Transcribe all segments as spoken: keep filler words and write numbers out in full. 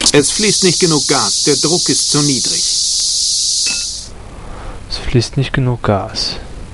Es fließt nicht genug Gas. Der Druck ist zu niedrig. Es fließt nicht genug Gas.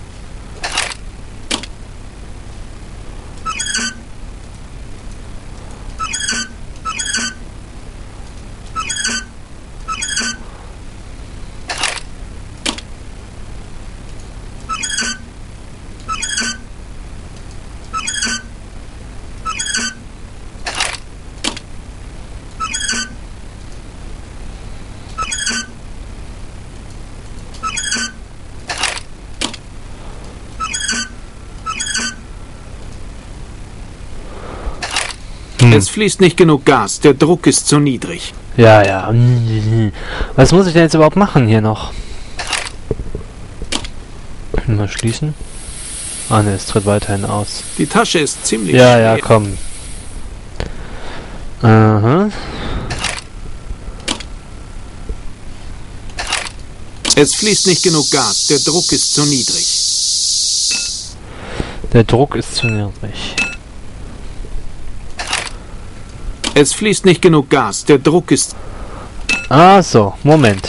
Es fließt nicht genug Gas. Der Druck ist zu niedrig. Ja, ja. Was muss ich denn jetzt überhaupt machen hier noch? Mal schließen. Ah ne, es tritt weiterhin aus. Die Tasche ist ziemlich Ja, schwer. ja, komm. Aha. Es fließt nicht genug Gas. Der Druck ist zu niedrig. Der Druck ist zu niedrig. Es fließt nicht genug Gas. Der Druck ist... Ah, so. Moment.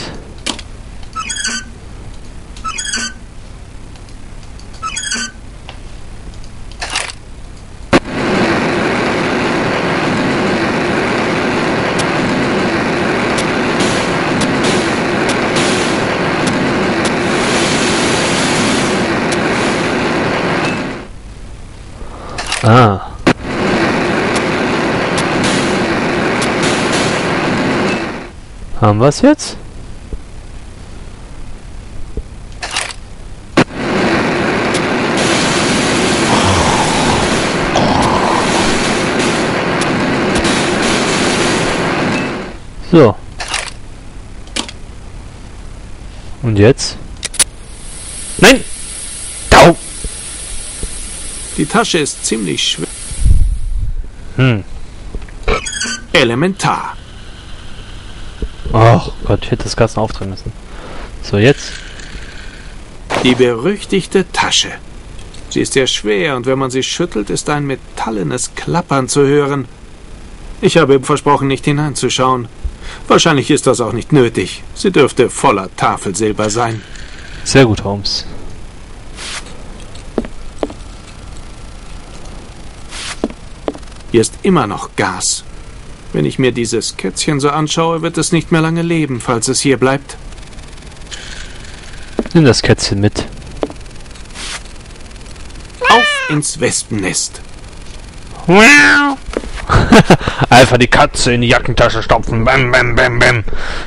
Ah. Haben wir es jetzt? So. Und jetzt? Nein! Tau! Die Tasche ist ziemlich schwer. Hm. Elementar. Ach Gott, ich hätte das Gas noch aufdrehen müssen. So, jetzt. Die berüchtigte Tasche. Sie ist sehr schwer und wenn man sie schüttelt, ist ein metallenes Klappern zu hören. Ich habe ihm versprochen, nicht hineinzuschauen. Wahrscheinlich ist das auch nicht nötig. Sie dürfte voller Tafelsilber sein. Sehr gut, Holmes. Hier ist immer noch Gas. Wenn ich mir dieses Kätzchen so anschaue, wird es nicht mehr lange leben, falls es hier bleibt. Nimm das Kätzchen mit. Auf ins Wespennest. Einfach die Katze in die Jackentasche stopfen. Bam, bam, bam, bam.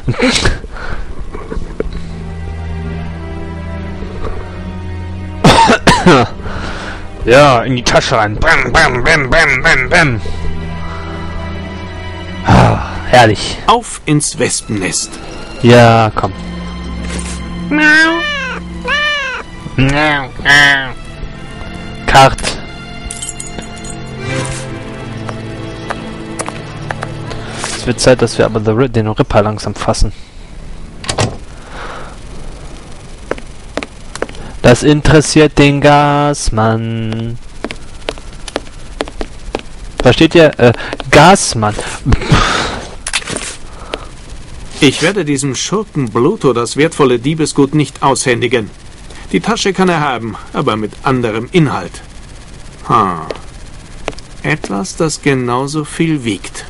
Ja, in die Tasche rein. Bam, bam, bam, bam, bam, bam. Ah, herrlich. Auf ins Wespennest. Ja, komm. Kart. Es wird Zeit, dass wir aber the, den Ripper langsam fassen. Das interessiert den Gasmann. Versteht ihr? Äh, Gasmann. Ich werde diesem Schurken Bluto das wertvolle Diebesgut nicht aushändigen. Die Tasche kann er haben, aber mit anderem Inhalt. Hm. Etwas, das genauso viel wiegt.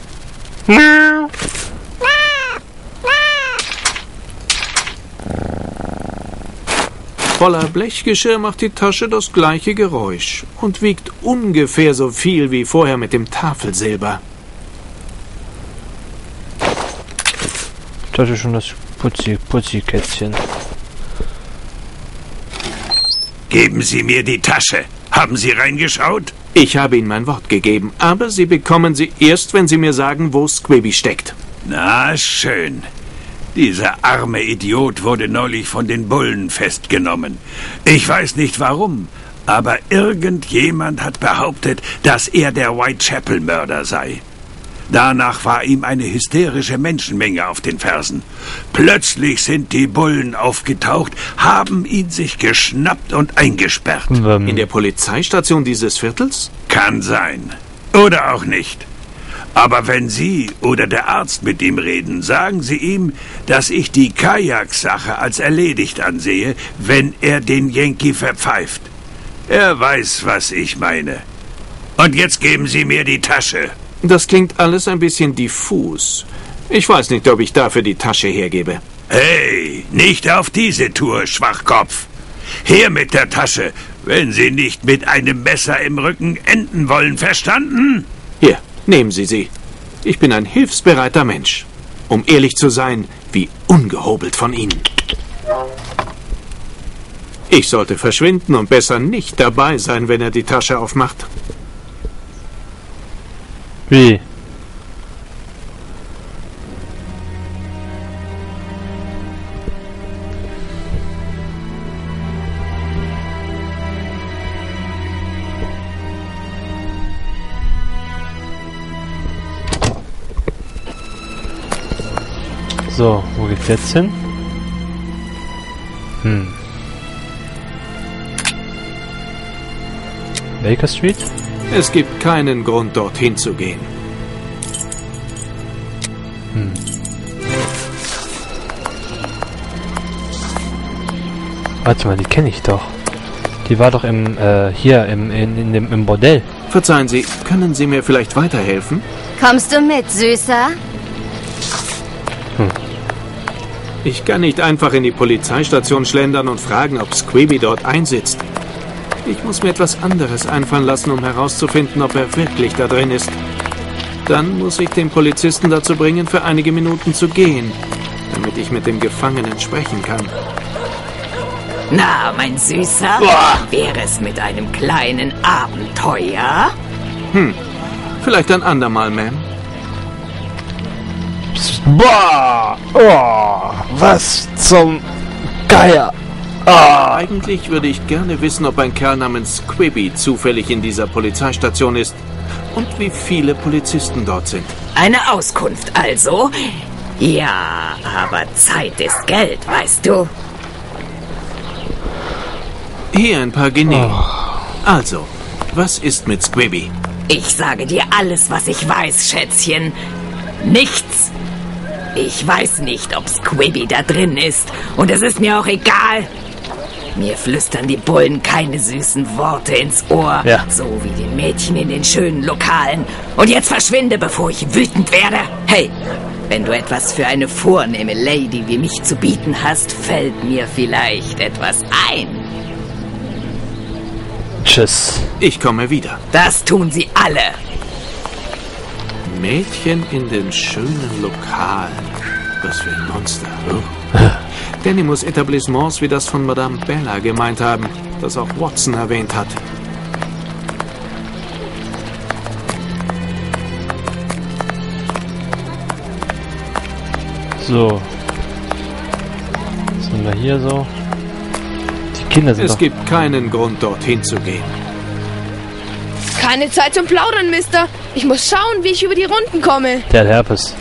Voller Blechgeschirr macht die Tasche das gleiche Geräusch und wiegt ungefähr so viel wie vorher mit dem Tafelsilber. Das ist schon das Putzi, Putzi-Kätzchen. Geben Sie mir die Tasche. Haben Sie reingeschaut? Ich habe Ihnen mein Wort gegeben, aber Sie bekommen sie erst, wenn Sie mir sagen, wo Squibby steckt. Na, schön. Dieser arme Idiot wurde neulich von den Bullen festgenommen. Ich weiß nicht warum, aber irgendjemand hat behauptet, dass er der Whitechapel-Mörder sei. Danach war ihm eine hysterische Menschenmenge auf den Fersen. Plötzlich sind die Bullen aufgetaucht, haben ihn sich geschnappt und eingesperrt. In der Polizeistation dieses Viertels? Kann sein. Oder auch nicht. Aber wenn Sie oder der Arzt mit ihm reden, sagen Sie ihm, dass ich die Kajak-Sache als erledigt ansehe, wenn er den Yankee verpfeift. Er weiß, was ich meine. Und jetzt geben Sie mir die Tasche. Das klingt alles ein bisschen diffus. Ich weiß nicht, ob ich dafür die Tasche hergebe. Hey, nicht auf diese Tour, Schwachkopf. Her mit der Tasche, wenn Sie nicht mit einem Messer im Rücken enden wollen, verstanden? Hier, nehmen Sie sie. Ich bin ein hilfsbereiter Mensch. Um ehrlich zu sein, wie ungehobelt von Ihnen. Ich sollte verschwinden und besser nicht dabei sein, wenn er die Tasche aufmacht. Wie? So, wo geht's jetzt hin? Hm. Baker Street? Es gibt keinen Grund, dorthin zu gehen. Hm. Warte mal, die kenne ich doch. Die war doch im, äh, hier im, in, in dem, im Bordell. Verzeihen Sie, können Sie mir vielleicht weiterhelfen? Kommst du mit, Süßer? Hm. Ich kann nicht einfach in die Polizeistation schlendern und fragen, ob Squibby dort einsitzt. Ich muss mir etwas anderes einfallen lassen, um herauszufinden, ob er wirklich da drin ist. Dann muss ich den Polizisten dazu bringen, für einige Minuten zu gehen, damit ich mit dem Gefangenen sprechen kann. Na, mein Süßer, Boah. wäre es mit einem kleinen Abenteuer? Hm, vielleicht ein andermal, Ma'am. Boah! Oh, was zum Geier! Ah. Eigentlich würde ich gerne wissen, ob ein Kerl namens Squibby zufällig in dieser Polizeistation ist und wie viele Polizisten dort sind. Eine Auskunft also? Ja, aber Zeit ist Geld, weißt du. Hier ein paar Guinea. Also, was ist mit Squibby? Ich sage dir alles, was ich weiß, Schätzchen. Nichts. Ich weiß nicht, ob Squibby da drin ist. Und es ist mir auch egal. Mir flüstern die Bullen keine süßen Worte ins Ohr. Ja. So wie den Mädchen in den schönen Lokalen. Und jetzt verschwinde, bevor ich wütend werde. Hey, wenn du etwas für eine vornehme Lady wie mich zu bieten hast, fällt mir vielleicht etwas ein. Tschüss. Ich komme wieder. Das tun sie alle. Mädchen in den schönen Lokalen. Was für ein Monster. Oh. Danny muss Etablissements wie das von Madame Bella gemeint haben, das auch Watson erwähnt hat. So. Was sind wir hier so? Die Kinder sind Es doch... gibt keinen Grund, dorthin zu gehen. Keine Zeit zum Plaudern, Mister. Ich muss schauen, wie ich über die Runden komme. Der hat Herpes.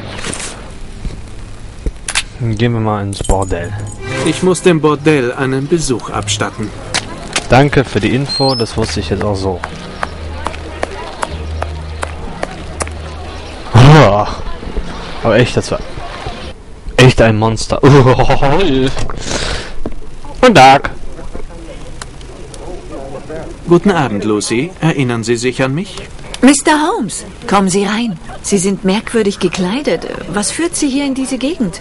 Dann gehen wir mal ins Bordell. Ich muss dem Bordell einen Besuch abstatten. Danke für die Info, das wusste ich jetzt auch so. Oh, aber echt, das war echt ein Monster. Guten Tag. Guten Abend, Lucy. Erinnern Sie sich an mich? Mister Holmes, kommen Sie rein. Sie sind merkwürdig gekleidet. Was führt Sie hier in diese Gegend?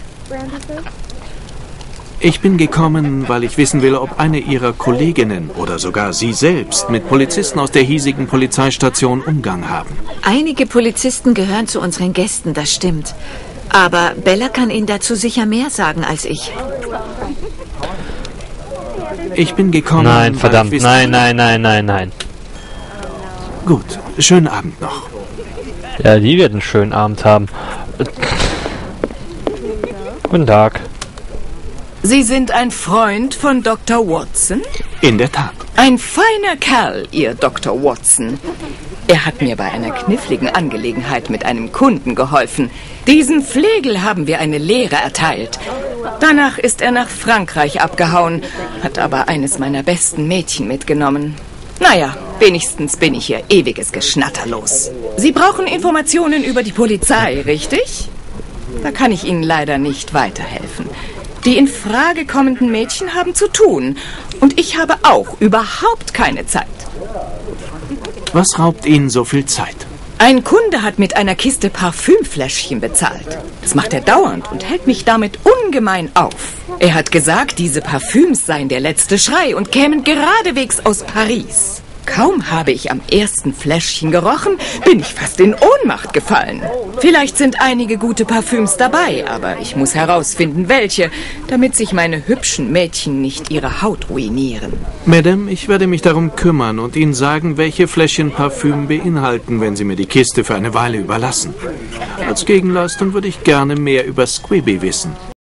Ich bin gekommen, weil ich wissen will, ob eine Ihrer Kolleginnen oder sogar Sie selbst mit Polizisten aus der hiesigen Polizeistation Umgang haben. Einige Polizisten gehören zu unseren Gästen, das stimmt. Aber Bella kann Ihnen dazu sicher mehr sagen als ich. Ich bin gekommen... Nein, weil verdammt. ich wissen Nein, nein, nein, nein, nein. Gut, schönen Abend noch. Ja, die wird einen schönen Abend haben. Guten Tag. Sie sind ein Freund von Doktor Watson? In der Tat. Ein feiner Kerl, Ihr Doktor Watson. Er hat mir bei einer kniffligen Angelegenheit mit einem Kunden geholfen. Diesem Flegel haben wir eine Lehre erteilt. Danach ist er nach Frankreich abgehauen, hat aber eines meiner besten Mädchen mitgenommen. Naja, Wenigstens bin ich Ihr ewiges Geschnatter los. Sie brauchen Informationen über die Polizei, richtig? Da kann ich Ihnen leider nicht weiterhelfen. Die in Frage kommenden Mädchen haben zu tun. Und ich habe auch überhaupt keine Zeit. Was raubt Ihnen so viel Zeit? Ein Kunde hat mit einer Kiste Parfümfläschchen bezahlt. Das macht er dauernd und hält mich damit ungemein auf. Er hat gesagt, diese Parfüms seien der letzte Schrei und kämen geradewegs aus Paris. Kaum habe ich am ersten Fläschchen gerochen, bin ich fast in Ohnmacht gefallen. Vielleicht sind einige gute Parfüms dabei, aber ich muss herausfinden, welche, damit sich meine hübschen Mädchen nicht ihre Haut ruinieren. Madame, ich werde mich darum kümmern und Ihnen sagen, welche Fläschchen Parfüm beinhalten, wenn Sie mir die Kiste für eine Weile überlassen. Als Gegenleistung würde ich gerne mehr über Squibby wissen.